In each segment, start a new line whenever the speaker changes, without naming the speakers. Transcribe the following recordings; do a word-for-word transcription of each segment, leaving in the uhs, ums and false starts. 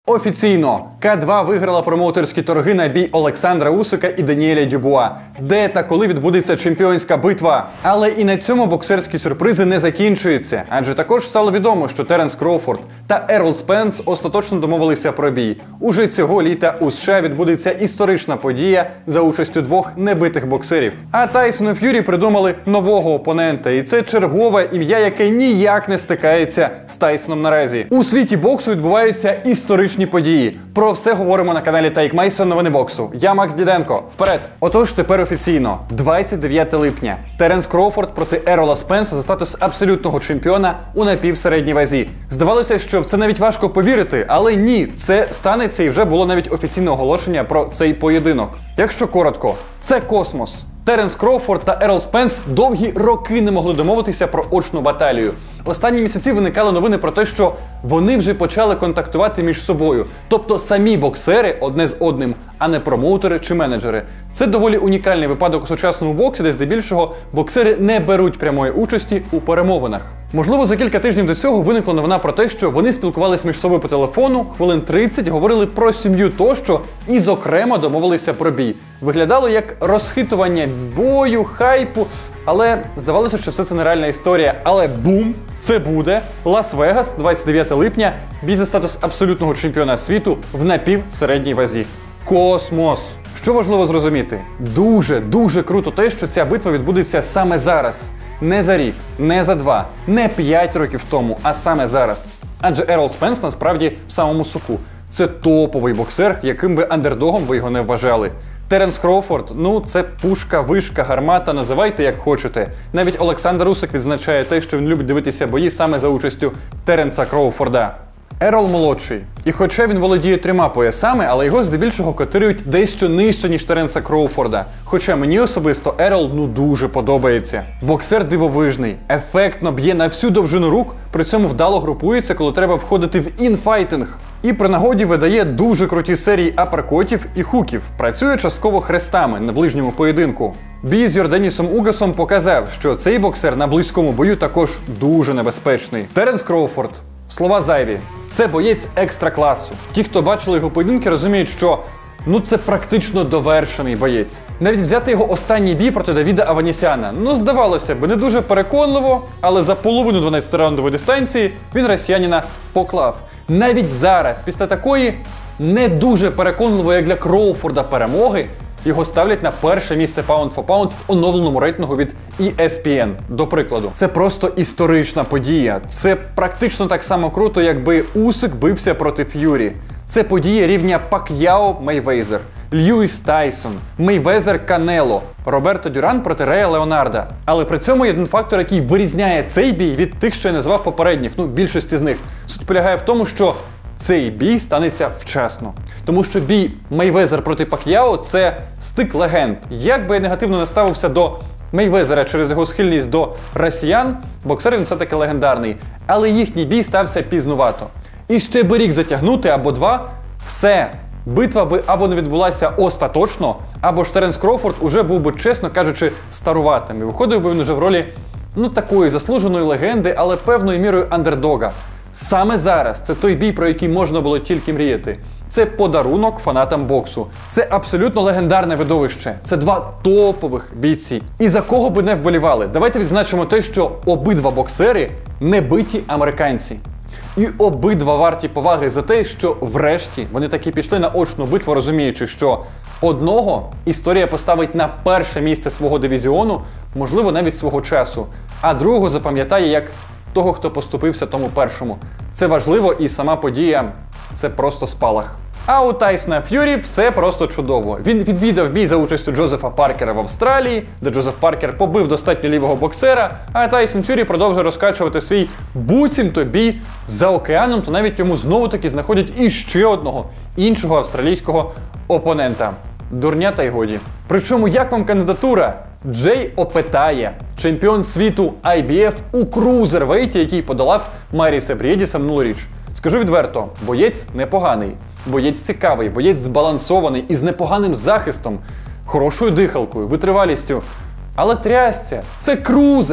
Офіційно Ка два виграла промоутерські торги на бій Олександра Усика і Даніеля Дюбуа. Де та коли відбудеться чемпіонська битва? Але і на цьому боксерські сюрпризи не закінчуються. Адже також стало відомо, що Теренс Кроуфорд та Еррол Спенс остаточно домовилися про бій. Уже цього літа у США відбудеться історична подія за участю двох небитих боксерів. А Тайсон і Ф'юрі придумали нового опонента. І це чергове ім'я, яке ніяк не стикається з Тайсоном наразі. У світі боксу відбуваються історичні події. Про все говоримо на каналі Take Mason Новини боксу. Я Макс Діденко. Вперед! Отож, тепер офіційно. двадцять дев'яте липня. Теренс Кроуфорд проти Еррола Спенса за статус абсолютного чемпіона у напівсередній вазі. Здавалося, що в це навіть важко повірити, але ні, це станеться і вже було навіть офіційне оголошення про цей поєдинок. Якщо коротко, це космос. Теренс Кроуфорд та Еррол Спенс довгі роки не могли домовитися про очну баталію. Останні місяці виникали новини про те, що вони вже почали контактувати між собою. Тобто самі боксери одне з одним, а не промоутери чи менеджери. Це доволі унікальний випадок у сучасному боксі, де здебільшого боксери не беруть прямої участі у перемовинах. Можливо, за кілька тижнів до цього виникла новина про те, що вони спілкувалися між собою по телефону, хвилин тридцять, говорили про сім'ю тощо і, зокрема, домовилися про бій. Виглядало як розхитування бою, хайпу, але здавалося, що все це нереальна історія. Але бум! Це буде Лас-Вегас, двадцять дев'яте липня, бій за статус абсолютного чемпіона світу в напівсередній вазі. Космос! Що важливо зрозуміти? Дуже, дуже круто те, що ця битва відбудеться саме зараз. Не за рік, не за два, не п'ять років тому, а саме зараз. Адже Еррол Спенс насправді в самому соку. Це топовий боксер, яким би андердогом ви його не вважали. Теренс Кроуфорд, ну це пушка, вишка, гармата, називайте як хочете. Навіть Олександр Усик відзначає те, що він любить дивитися бої саме за участю Теренса Кроуфорда. Еррол молодший. І хоча він володіє трьома поясами, але його здебільшого котирують дещо нижче, ніж Теренса Кроуфорда. Хоча мені особисто Еррол ну дуже подобається. Боксер дивовижний, ефектно б'є на всю довжину рук, при цьому вдало групується, коли треба входити в інфайтинг. І при нагоді видає дуже круті серії аперкотів і хуків, працює частково хрестами на ближньому поєдинку. Бій з Йорданісом Угасом показав, що цей боксер на близькому бою також дуже небезпечний. Теренс Кроуфорд. Слова зайві. Це боєць екстра класу. Ті, хто бачили його поєдинки, розуміють, що ну це практично довершений боєць. Навіть взяти його останній бій проти Давіда Аванісяна. Ну, здавалося б, не дуже переконливо, але за половину дванадцятираундової дистанції він росіянина поклав. Навіть зараз, після такої не дуже переконливої, як для Кроуфорда, перемоги, його ставлять на перше місце Pound for Pound в оновленому рейтингу від і ес пі ен, до прикладу. Це просто історична подія. Це практично так само круто, якби Усик бився проти Ф'юрі. Це подія рівня Пак'яо-Мейвезер, Льюіс Тайсон, Мейвезер-Канело, Роберто Дюран проти Рея Леонарда. Але при цьому є один фактор, який вирізняє цей бій від тих, що я назвав попередніх, ну, більшості з них. Суть полягає в тому, що цей бій станеться вчасно. Тому що бій Мейвезер проти Пак'яо – це стик легенд. Як би я негативно не ставився до Мейвезера через його схильність до росіян, боксер він все-таки легендарний. Але їхній бій стався пізнувато. І ще би рік затягнути або два – все. Битва би або не відбулася остаточно, або ж Теренс Кроуфорд уже був би, чесно кажучи, старуватим. І виходив би він уже в ролі, ну, такої заслуженої легенди, але певною мірою андердога. Саме зараз це той бій, про який можна було тільки мріяти. Це подарунок фанатам боксу. Це абсолютно легендарне видовище. Це два топових бійці. І за кого би не вболівали? Давайте відзначимо те, що обидва боксери – небиті американці. І обидва варті поваги за те, що врешті вони таки пішли на очну битву, розуміючи, що одного історія поставить на перше місце свого дивізіону, можливо, навіть свого часу, а другого запам'ятає як того, хто поступився тому першому. Це важливо, і сама подія – це просто спалах. А у Тайсона Ф'юрі все просто чудово. Він відвідав бій за участю Джозефа Паркера в Австралії, де Джозеф Паркер побив достатньо лівого боксера, а Тайсон Ф'юрі продовжує розкачувати свій буцімто бій за океаном, то навіть йому знову-таки знаходять іще одного, іншого австралійського опонента. Дурня та й годі. Причому, як вам кандидатура? Джей Опетая, чемпіон світу ай бі еф у крузервейті, який подолав Маріса Брєдіса минулоріч. Скажу відверто, боєць непоганий, боєць цікавий, боєць збалансований і з непоганим захистом, хорошою дихалкою, витривалістю. Але трясця, це крузер!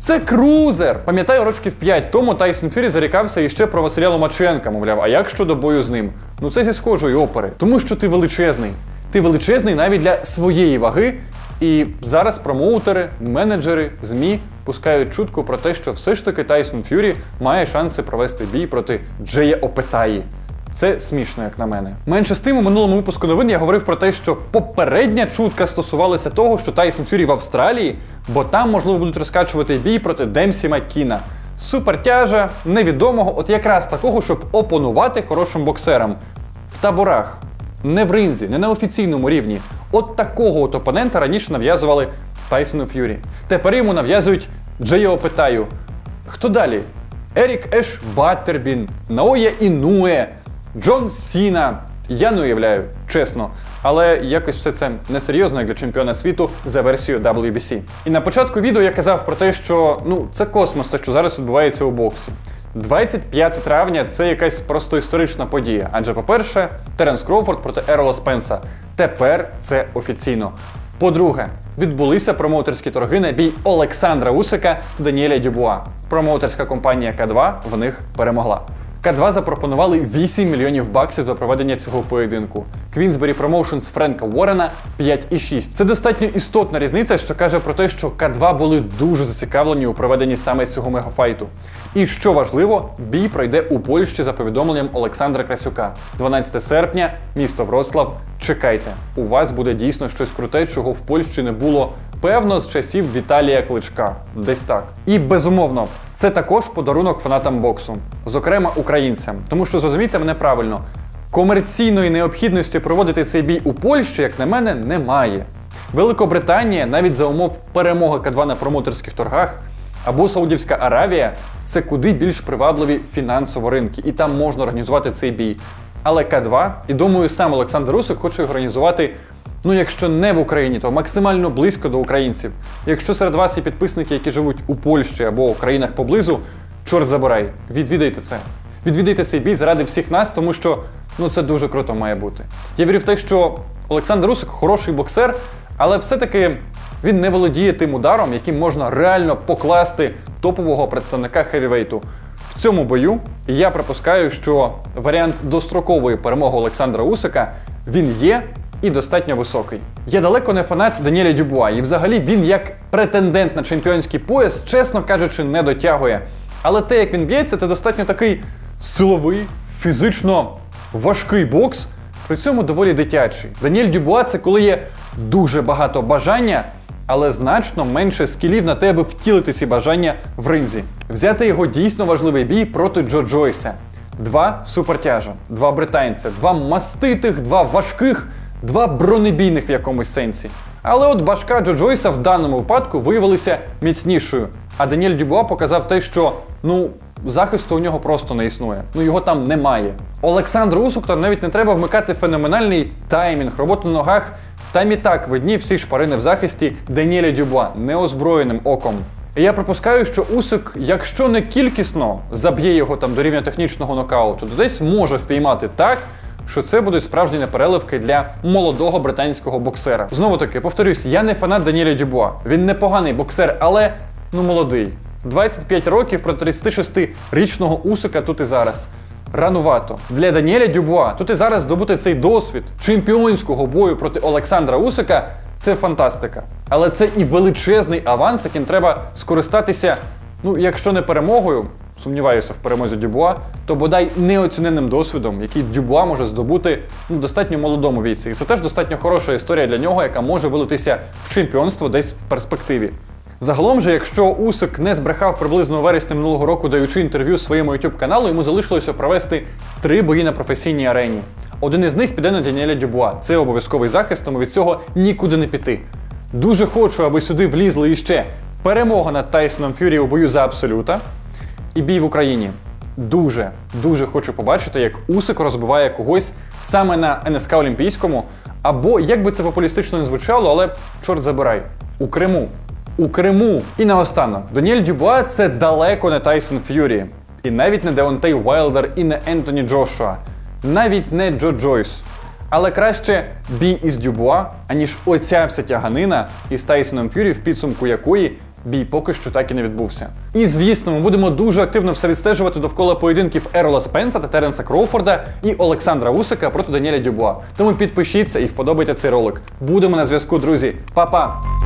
Це крузер! Пам'ятаю, років п'ять тому Тайсон Ф'юрі зарікався іще про Василя Ломаченка, мовляв, а як щодо бою з ним? Ну це зі схожої опери. Тому що ти величезний. Ти величезний навіть для своєї ваги. І зараз промоутери, менеджери, ЗМІ пускають чутку про те, що все ж таки Тайсон Ф'юрі має шанси провести бій проти Джея Опетаї. Це смішно, як на мене. Менше з тим, у минулому випуску новин я говорив про те, що попередня чутка стосувалася того, що Тайсон Ф'юрі в Австралії, бо там, можливо, будуть розкачувати бій проти Демсі Маккіна. Супертяжа, невідомого, от якраз такого, щоб опонувати хорошим боксерам. В таборах. Не в ринзі, не на офіційному рівні. От такого от опонента раніше нав'язували Тайсону Ф'юрі. Тепер йому нав'язують Джея Опетаю. Хто далі? Ерік Еш Баттербін, Наоя Інуе, Джон Сіна. Я не уявляю, чесно. Але якось все це несерйозно, як для чемпіона світу за версією дабл ю бі сі. І на початку відео я казав про те, що ну це космос, те, що зараз відбувається у боксі. двадцять п'яте травня – це якась просто історична подія. Адже, по-перше, Теренс Кроуфорд проти Ерола Спенса. Тепер це офіційно. По-друге, відбулися промоутерські торги на бій Олександра Усика та Даніеля Дюбуа. Промоутерська компанія Ка два в них перемогла. Ка два запропонували вісім мільйонів баксів за проведення цього поєдинку. Queensberry Promotions Френка Уоррена – п'ять і шість. Це достатньо істотна різниця, що каже про те, що Ка два були дуже зацікавлені у проведенні саме цього мегафайту. І що важливо, бій пройде у Польщі за повідомленням Олександра Красюка. дванадцяте серпня, місто Вроцлав. Чекайте, у вас буде дійсно щось круте, чого в Польщі не було, певно, з часів Віталія Кличка. Десь так. І безумовно, це також подарунок фанатам боксу. Зокрема, українцям. Тому що, зрозумійте мене правильно, комерційної необхідності проводити цей бій у Польщі, як на мене, немає. Великобританія, навіть за умов перемоги Ка два на промоутерських торгах, або Саудівська Аравія – це куди більш привабливі фінансово ринки, і там можна організувати цей бій. Але Ка два, і думаю, сам Олександр Усик хоче організувати, ну якщо не в Україні, то максимально близько до українців. Якщо серед вас є підписники, які живуть у Польщі або у країнах поблизу, чорт забирай, відвідайте це. Відвідайте цей бій заради всіх нас, тому що, ну це дуже круто має бути. Я вірю в те, що Олександр Усик хороший боксер, але все-таки він не володіє тим ударом, яким можна реально покласти топового представника хевівейту. В цьому бою я припускаю, що варіант дострокової перемоги Олександра Усика, він є і достатньо високий. Я далеко не фанат Даніеля Дюбуа, і взагалі він як претендент на чемпіонський пояс, чесно кажучи, не дотягує. Але те, як він б'ється, це достатньо такий силовий, фізично важкий бокс, при цьому доволі дитячий. Даніель Дюбуа – це коли є дуже багато бажання, але значно менше скілів на те, аби втілити ці бажання в ринзі. Взяти його дійсно важливий бій проти Джо Джойса. Два супертяжа, два британця, два маститих, два важких, два бронебійних в якомусь сенсі. Але от башка Джо Джойса в даному випадку виявилася міцнішою. А Даніель Дюбуа показав те, що, ну, захисту у нього просто не існує. Ну, його там немає. Олександру Усику навіть не треба вмикати феноменальний таймінг, роботу на ногах. Там і так видні всі шпарини в захисті Даніеля Дюбуа неозброєним оком. І я припускаю, що Усик, якщо не кількісно заб'є його там до рівня технічного нокауту, то десь може впіймати так, що це будуть справжні непереливки для молодого британського боксера. Знову таки, повторюсь, я не фанат Даніеля Дюбуа. Він непоганий боксер, але, ну, молодий. двадцять п'ять років проти тридцятишестирічного Усика тут і зараз. Ранувато. Для Даніеля Дюбуа тут і зараз здобути цей досвід чемпіонського бою проти Олександра Усика – це фантастика. Але це і величезний аванс, яким треба скористатися, ну, якщо не перемогою, сумніваюся в перемозі Дюбуа, то бодай неоціненним досвідом, який Дюбуа може здобути, ну, достатньо молодому віці. І це теж достатньо хороша історія для нього, яка може вилитися в чемпіонство десь в перспективі. Загалом же, якщо Усик не збрехав приблизно у вересні минулого року, даючи інтерв'ю своєму ютуб каналу, йому залишилося провести три бої на професійній арені. Один із них піде на Даніеля Дюбуа. Це обов'язковий захист, тому від цього нікуди не піти. Дуже хочу, аби сюди влізли іще перемога над Тайсоном Ф'юрі у бою за абсолюта і бій в Україні. Дуже, дуже хочу побачити, як Усик розбиває когось саме на ен ес ка Олімпійському, або, як би це популістично не звучало, але чорт забирай, у Криму. У Криму. І наостанок, Даніель Дюбуа – це далеко не Тайсон Ф'юрі. І навіть не Деонтей Уайлдер, і не Ентоні Джошуа. Навіть не Джо Джойс. Але краще бій із Дюбуа, аніж оця вся тяганина із Тайсоном Ф'юрі, в підсумку якої бій поки що так і не відбувся. І звісно, ми будемо дуже активно все відстежувати довкола поєдинків Еррола Спенса та Теренса Кроуфорда і Олександра Усика проти Даніеля Дюбуа. Тому підпишіться і вподобайте цей ролик. Будемо на зв'язку, друзі. Па-па!